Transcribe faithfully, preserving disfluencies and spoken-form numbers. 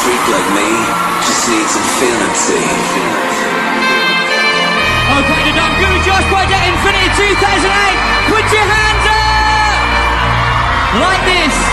freak like me just needs infinity. Okay, the damn Guru Josh Project Infinity two thousand eight. Put your hands up like this.